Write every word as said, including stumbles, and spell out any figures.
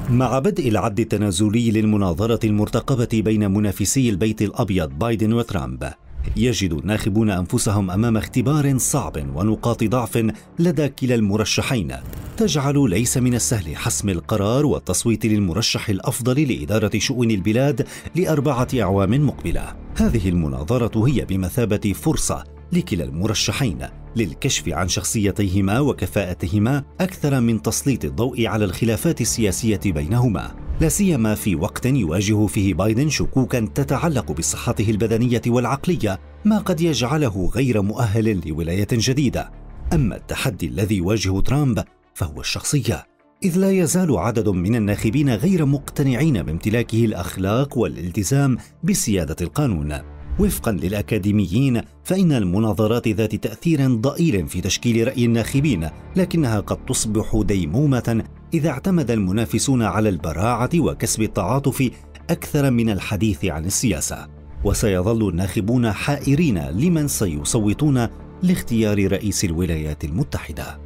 مع بدء العد التنازلي للمناظرة المرتقبة بين منافسي البيت الأبيض بايدن وترامب، يجد الناخبون أنفسهم أمام اختبار صعب ونقاط ضعف لدى كلا المرشحين تجعل ليس من السهل حسم القرار والتصويت للمرشح الأفضل لإدارة شؤون البلاد لأربعة أعوام مقبلة. هذه المناظرة هي بمثابة فرصة لكلا المرشحين للكشف عن شخصيتيهما وكفاءتهما أكثر من تسليط الضوء على الخلافات السياسية بينهما، لا سيما في وقت يواجه فيه بايدن شكوكا تتعلق بصحته البدنية والعقلية، ما قد يجعله غير مؤهل لولاية جديدة. أما التحدي الذي يواجه ترامب فهو الشخصية، إذ لا يزال عدد من الناخبين غير مقتنعين بامتلاكه الأخلاق والالتزام بسيادة القانون. وفقا للأكاديميين فإن المناظرات ذات تأثير ضئيل في تشكيل رأي الناخبين، لكنها قد تصبح ديمومة إذا اعتمد المنافسون على البراعة وكسب التعاطف أكثر من الحديث عن السياسة. وسيظل الناخبون حائرين لمن سيصوتون لاختيار رئيس الولايات المتحدة.